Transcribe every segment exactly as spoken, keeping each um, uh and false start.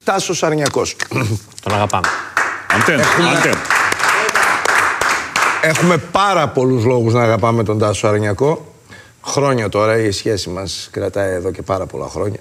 Τάσος Αρνιακός. Τον αγαπάμε. Αντέν, Έχουμε... αντέν. Έχουμε πάρα πολλούς λόγους να αγαπάμε τον Τάσο Αρνιακό. Χρόνια τώρα η σχέση μας κρατάει εδώ και πάρα πολλά χρόνια.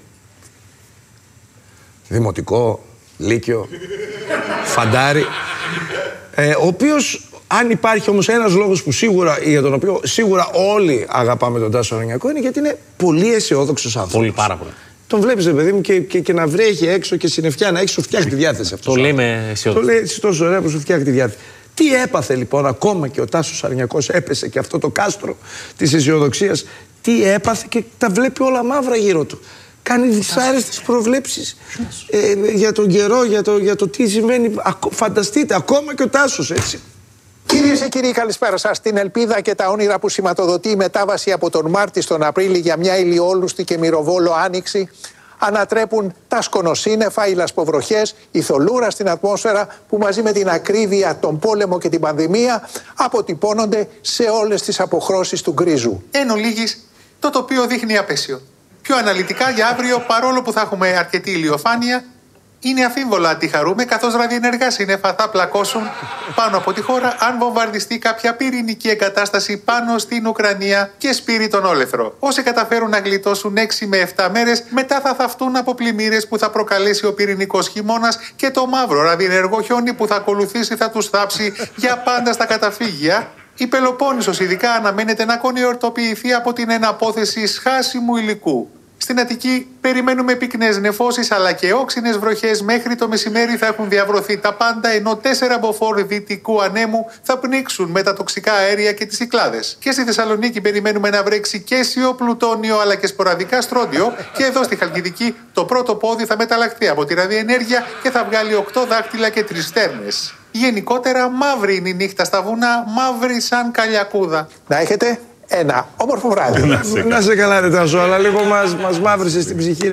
Δημοτικό, Λύκειο, Φαντάρι. Ε, ο οποίος, αν υπάρχει όμως ένας λόγος που σίγουρα, για τον οποίο σίγουρα όλοι αγαπάμε τον Τάσο Αρνιακό, είναι γιατί είναι πολύ αισιόδοξος άνθρωπος. Πολύ, πάρα πολύ. Τον βλέπεις, ρε παιδί μου, και, και, και να βρέχει έξω και συννεφιά να έχει, σου φτιάχνει τη διάθεση αυτό. Το λέει με αισιόδοξο. Το λέει έτσι τόσο ωραία που σου φτιάχνει τη διάθεση. Τι έπαθε λοιπόν, ακόμα και ο Τάσος Αρνιακός έπεσε και αυτό το κάστρο της αισιοδοξίας. Τι έπαθε και τα βλέπει όλα μαύρα γύρω του. Κάνει δυσάρεστες προβλέψεις ε, για τον καιρό, για το, για το τι συμβαίνει. Φανταστείτε, ακόμα και ο Τάσος έτσι. Κυρίες και κύριοι, καλησπέρα σας. Την ελπίδα και τα όνειρα που σηματοδοτεί η μετάβαση από τον Μάρτι στον Απρίλη για μια ηλιόλουστη και μυροβόλο άνοιξη ανατρέπουν τα σκονοσύννεφα, οι λασποβροχές, η θολούρα στην ατμόσφαιρα που μαζί με την ακρίβεια, τον πόλεμο και την πανδημία αποτυπώνονται σε όλες τις αποχρώσεις του γκρίζου. Εν ολίγης, το τοπίο δείχνει απέσιο. Πιο αναλυτικά για αύριο, παρόλο που θα έχουμε αρκετή ηλιοφάνεια, είναι αφίβολα αν τη χαρούμε, καθώς ραδιενεργά σύννεφα θα πλακώσουν πάνω από τη χώρα αν βομβαρδιστεί κάποια πυρηνική εγκατάσταση πάνω στην Ουκρανία και σπείρει τον όλεθρο. Όσοι καταφέρουν να γλιτώσουν έξι με επτά μέρες, μετά θα θαυτούν από πλημμύρες που θα προκαλέσει ο πυρηνικός χειμώνας και το μαύρο ραδιενεργό χιόνι που θα ακολουθήσει θα τους θάψει για πάντα στα καταφύγια. Η Πελοπόννησος ειδικά αναμένεται να κονιορτοποιηθεί από την εναπόθεση σχάσιμου υλικού. Στην Αττική περιμένουμε πυκνές νεφώσεις αλλά και όξινες βροχές. Μέχρι το μεσημέρι θα έχουν διαβρωθεί τα πάντα, ενώ τέσσερα μποφόρ δυτικού ανέμου θα πνίξουν με τα τοξικά αέρια και τις Κυκλάδες. Και στη Θεσσαλονίκη περιμένουμε να βρέξει κέσιο, πλουτόνιο αλλά και σποραδικά στρόντιο. Και εδώ στη Χαλκιδική το πρώτο πόδι θα μεταλλαχθεί από τη ραδιενέργεια και θα βγάλει οκτώ δάχτυλα και τρεις στέρνες. Γενικότερα μαύρη είναι η νύχτα στα βουνά, μαύρη σαν καλιακούδα. Να έχετε ένα όμορφο βράδυ. Να σε καλά, ρε Τάσο, αλλά λίγο μας, μας μαύρισε στην ψυχή.